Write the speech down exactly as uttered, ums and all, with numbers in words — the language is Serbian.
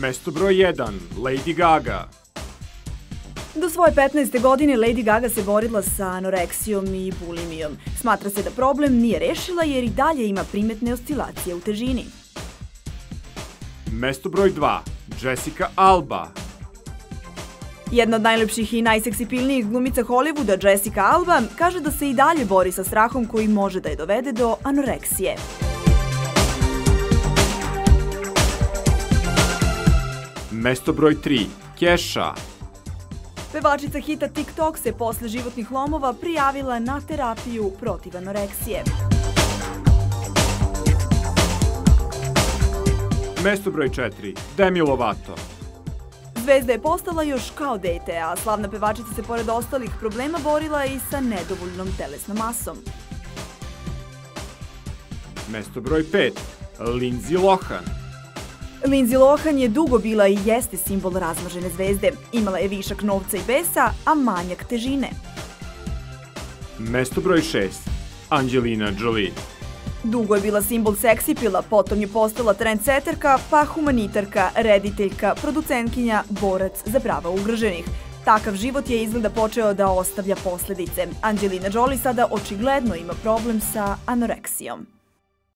Mesto broj jedan. Lady Gaga. Do svoje petnaeste godine Lady Gaga se borila sa anoreksijom i bulimijom. Smatra se da problem nije rešila jer i dalje ima primetne oscilacije u težini. Mesto broj dva. Jessica Alba. Jedna od najlepših i najseksipilnijih glumica Hollywooda, Jessica Alba, kaže da se i dalje bori sa strahom koji može da je dovede do anoreksije. Mesto broj tri. Kesha. Pevačica hita TikTok se posle životnih lomova prijavila na terapiju protiv anoreksije. Mesto broj četiri. Demi Lovato. Zvezda je postala još kao dete, a slavna pevačica se pored ostalih problema borila i sa nedovoljnom telesnom masom. Mesto broj pet. Lindsay Lohan. Lindsay Lohan je dugo bila i jeste simbol razmažene zvezde. Imala je višak novca i besa, a manjak težine. Mesto broj šest. Angelina Jolie. Dugo je bila simbol seksipila, potom je postala trendseterka, pa humanitarka, rediteljka, producentkinja, borac za prava ugroženih. Takav život je izgleda počeo da ostavlja posledice. Angelina Jolie sada očigledno ima problem sa anoreksijom.